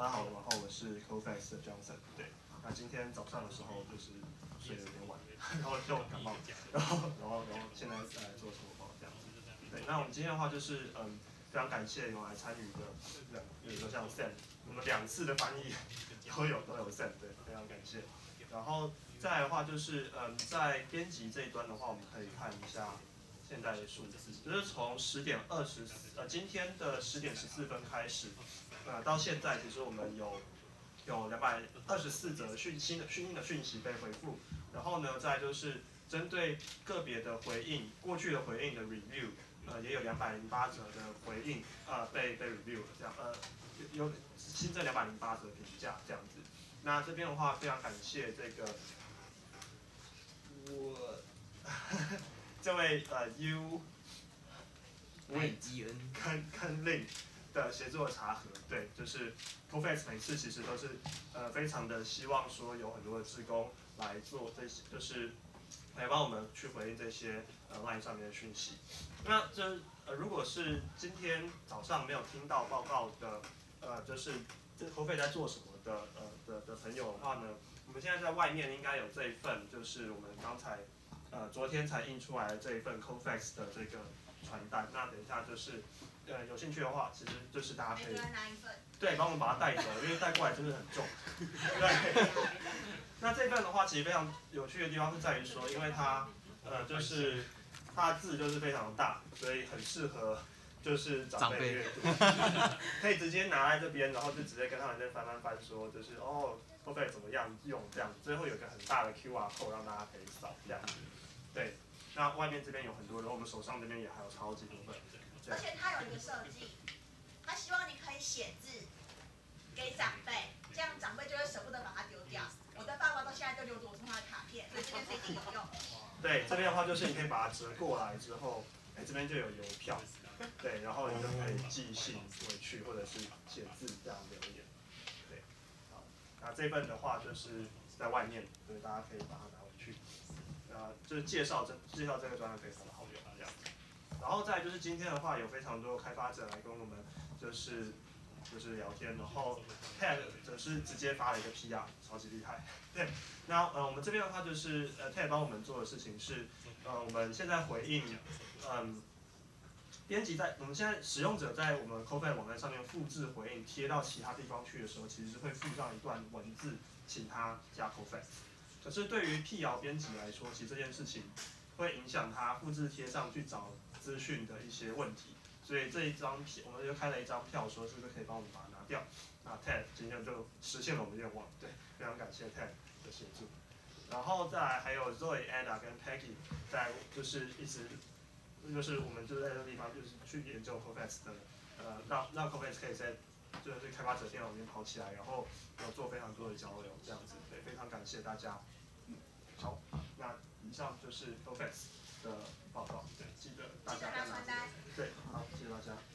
大家好，然后我是 Cofax 的 Johnson。对，那今天早上的时候就是睡得有点晚，然后就感冒，然后现在来做直播这样子。对，那我们今天的话就是非常感谢有来参与的比如说像 Sam， 我们2次的翻译都有 Sam， 对，非常感谢。然后再来的话就是在编辑这一端的话，我们可以看一下现在的数字，就是从10点20今天的10点14分开始，到现在其实我们有224则新的讯息被回复，然后呢，再就是针对个别的回应，过去的回应的 review，也有208则的回应被 review 了，这样有新增208则评价这样子。那这边的话非常感谢这个这位U Win 跟 Link 的协作查核，对，就是 Cofax 每次其实都是非常的希望说有很多的志工来做这些，就是来帮我们去回应这些LINE 上面的讯息。那如果是今天早上没有听到报告的就是这 Cofax 在做什么的朋友的话呢，我们现在在外面应该有这一份，就是我们刚才昨天才印出来的这一份 Cofax 的这个传单。那等一下就是有兴趣的话，其实就是大家可以对帮我们把它带走，因为带过来真的很重。对。那这份的话，其实非常有趣的地方是在于说，因为它就是它的字就是非常大，所以很适合就是长辈阅读，可以直接拿在这边，然后就直接跟他们在翻说，就是Cofax 怎么样用这样，最后有一个很大的 QR code 让大家可以扫这样子。对，那外面这边有很多，然后我们手上这边也还有超级多份。 而且它有一个设计，它希望你可以写字给长辈，这样长辈就会舍不得把它丢掉。我的爸爸到现在都留着我送他的卡片，所以这边是一定有用。 对，这边的话就是你可以把它折过来之后，这边就有邮票，对，然后你就可以寄信回去，或者是写字这样留言。对，好，那这份的话就是在外面，所以大家可以把它拿回去。就是介绍这个专案非常的好用这样。然后再就是今天的话，有非常多开发者来跟我们就是聊天，然后 TED 则是直接发了一个 PR， 超级厉害。对，那我们这边的话就是TED 帮我们做的事情是我们现在回应编辑我们现在使用者在我们 Cofax 网站上面复制回应贴到其他地方去的时候，其实会附上一段文字，请他加 Cofax。可是对于辟谣编辑来说，其实这件事情会影响他复制贴上去找资讯的一些问题，所以这一张我们就开了一张票，说是不是可以帮我们把它拿掉。那 TED 今天就实现了我们的愿望，对，非常感谢 TED 的协助。然后再来还有 Zoe、Ada 跟 Peggy 在就是一直就是我们就在这个地方就是去研究 Cofax 的让 Cofax 可以在就是开发者电脑里面跑起来，然后有做非常多的交流这样子，对，非常感谢大家。好，那以上就是 Cofax 的报告，对，记得大家要拿。对，好，谢谢大家。